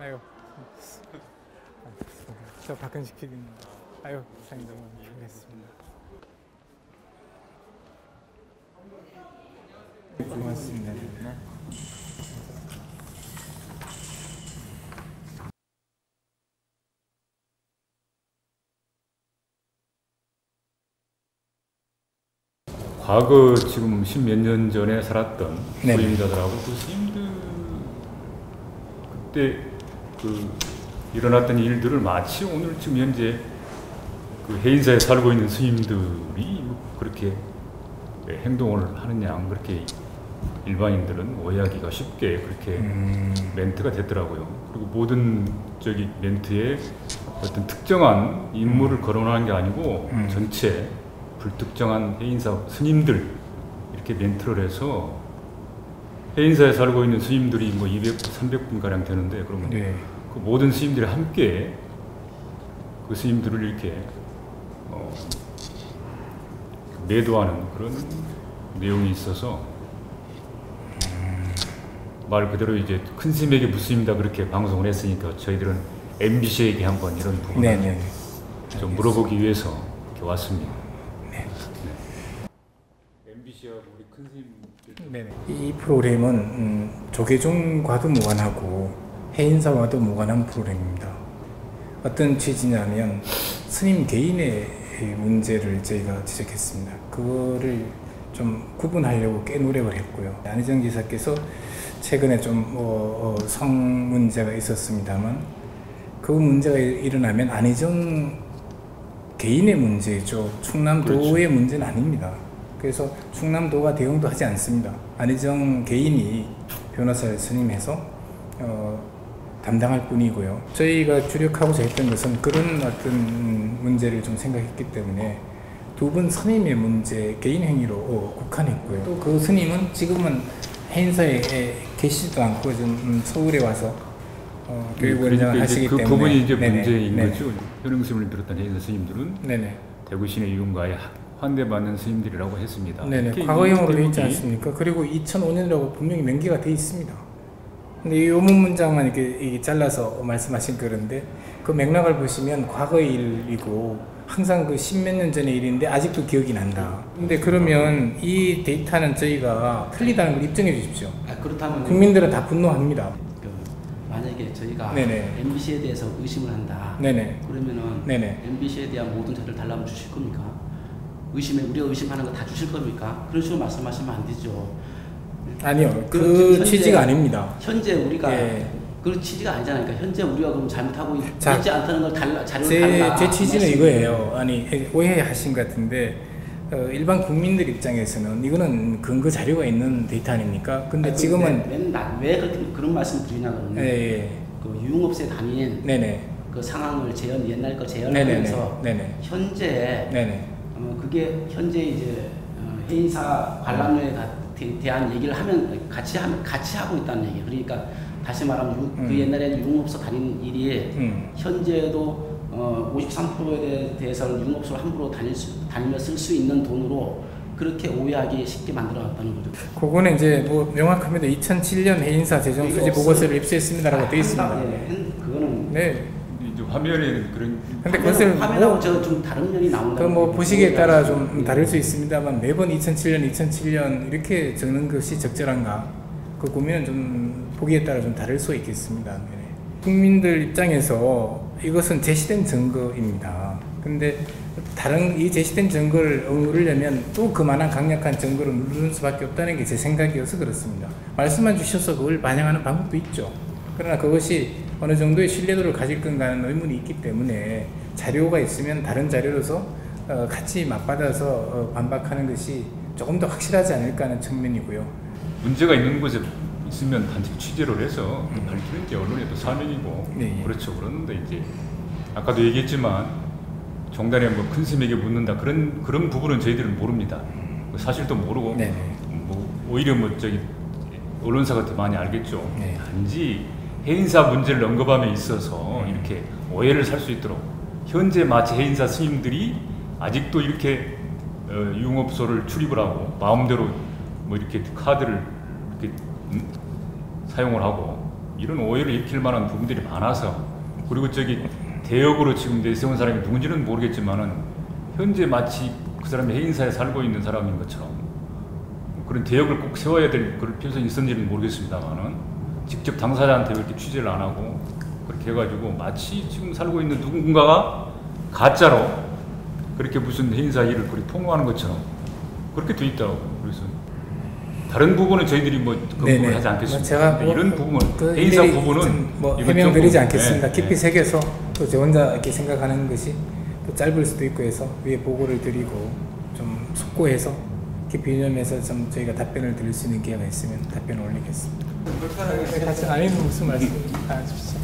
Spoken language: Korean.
아유, 저 박근식 PD입니다. 아유, 사장님 너무 반갑습니다. 고맙습니다. 네. 과거 지금 십몇 년 전에 살았던 네. 수임자들하고 그 스님들 그때 그 일어났던 일들을 마치 오늘 지금 현재 그 해인사에 살고 있는 스님들이 그렇게 행동을 하는 양 그렇게 일반인들은 오해하기가 쉽게 그렇게 멘트가 됐더라고요. 그리고 모든 저기 멘트에 어떤 특정한 인물을 거론하는 게 아니고 전체 불특정한 해인사 스님들 이렇게 멘트를 해서 해인사에 살고 있는 스님들이 뭐 200, 300분 가량 되는데 그러면 네. 그 모든 스님들이 함께 그 스님들을 이렇게 매도하는 그런 내용이 있어서 말 그대로 이제 큰 스님에게 묻습니다 그렇게 방송을 했으니까 저희들은 MBC에게 한번 이런 부분을 좀 물어보기 위해서 이렇게 왔습니다. MBC하고 우리 큰 스님 이 프로그램은 조계종과도 무관하고 해인사와도 무관한 프로그램입니다. 어떤 취지냐면 스님 개인의 문제를 저희가 지적했습니다. 그거를 좀 구분하려고 꽤 노력을 했고요. 안희정 지사께서 최근에 좀 성 문제가 있었습니다만 그 문제가 일어나면 안희정 개인의 문제죠. 충남도의 그렇죠. 문제는 아닙니다. 그래서 충남도가 대응도 하지 않습니다. 안희정 개인이 변호사를 선임해서 담당할 뿐이고요. 저희가 주력하고자 했던 것은 그런 어떤 문제를 좀 생각했기 때문에 두 분 스님의 문제 개인 행위로 국한했고요. 또 그 스님은 지금은 해인사에 계시지도 않고 좀 서울에 와서 교육원장을 하시기 그 때문에 부분이 이제 문제인 거죠. 현흥 스님을 비롯한 해인사 스님들은 대구 시내 유흥가에 환대받는 스님들이라고 했습니다. 과거형으로 되어 있지 않습니까? 그리고 2005년이라고 분명히 명기가 되어 있습니다. 근데 이 문장만 이렇게 잘라서 말씀하신 그런데 그 맥락을 보시면 과거의 일이고 항상 그 십몇 년 전의 일인데 아직도 기억이 난다. 근데 그러면 이 데이터는 저희가 틀리다는 걸 입증해 주십시오. 그렇다면 국민들은 다 분노합니다. 만약에 저희가 MBC에 대해서 의심을 한다. 그러면은 MBC에 대한 모든 자료를 달라면 주실 겁니까? 우리가 의심하는 거 다 주실 겁니까? 그런 식으로 말씀하시면 안 되죠. 아니요, 그 취지가 아닙니다. 현재 우리가 그런 취지가 아니잖아요. 그러니까 현재 우리가 그럼 잘못하고 있지 않다는 걸 자료를 달라. 제 취지는 이거예요. 아니 오해하신 것 같은데 일반 국민들 입장에서는 이거는 근거 자료가 있는 데이터 아닙니까? 근데 지금은 왜 그런 말씀 드리냐면 그 유흥업소에 다닌 그 상황을 옛날 거 재현하면서 현재 그게 현재 이제 해인사 관람료에 대한 얘기를 같이 하고 있다는 얘기. 그러니까 다시 말하면 그 옛날에 유흥업소 다니는 일이 현재도 53%에 대해서 유흥업소를 함부로 다니며 쓸 수 있는 돈으로 그렇게 오해하기 쉽게 만들어놨다는 거죠. 그거는 이제 뭐 명확합니다. 2007년 해인사 재정 수지 보고서를 입수했습니다라고 되어 있습니다. 그거는 이제 화면에 그런. 근데 그것을 화면하고 좀 다른 면이 나온다. 그 뭐 보시기에 따라 좀 다를 수 있습니다만 매번 2007년 이렇게 적는 것이 적절한가? 그 고민은 좀 보기에 따라 좀 다를 수 있겠습니다. 국민들 입장에서 이것은 제시된 증거입니다. 근데 다른 이 제시된 증거를 누르려면 또 그만한 강력한 증거를 누르는 수밖에 없다는 게 제 생각이어서 그렇습니다. 말씀만 주셔서 그걸 반영하는 방법도 있죠. 그러나 그것이 어느 정도의 신뢰도를 가질 건가는 의문이 있기 때문에 자료가 있으면 다른 자료로서 같이 맞받아서 반박하는 것이 조금 더 확실하지 않을까 하는 측면이고요. 문제가 있는 곳에 있으면 단지 취재를 해서 밝히는 게 언론의 또 사명이고 그렇죠. 그런데 이제 아까도 얘기했지만 정단에 뭐 큰 스님에게 묻는다 그런 부분은 저희들은 모릅니다. 사실도 모르고 뭐 오히려 뭐 저기 언론사가 더 많이 알겠죠. 단지 해인사 문제를 언급함에 있어서 이렇게 오해를 살 수 있도록 현재 마치 해인사 스님들이 아직도 이렇게 유흥업소를 출입을 하고 마음대로 뭐 이렇게 카드를 이렇게 사용을 하고 이런 오해를 일으킬 만한 부분들이 많아서, 그리고 저기 대역으로 지금 내세운 사람이 누군지는 모르겠지만은 현재 마치 그 사람이 해인사에 살고 있는 사람인 것처럼 그런 대역을 꼭 세워야 될 그럴 필요성이 있었는지는 모르겠습니다만은 직접 당사자한테 왜 이렇게 취재를 안 하고 그렇게 해가지고 마치 지금 살고 있는 누군가가 가짜로 그렇게 무슨 해인사 일을 그렇게 폭로하는 것처럼 그렇게 돼 있더라고요. 그래서 다른 부분은 저희들이 뭐 검토를 하지 않겠습니다. 제가 이런 부분, 해인사 부분은 뭐 해명드리지 조금, 않겠습니다. 네, 깊이 새겨서 또 저 혼자 이렇게 생각하는 것이 또 짧을 수도 있고 해서 위에 보고를 드리고 좀 숙고해서 깊이 유념해서 좀 저희가 답변을 드릴 수 있는 기회가 있으면 답변을 올리겠습니다. 불편하게 같이 안 있는 무슨 말씀 안 해주시죠.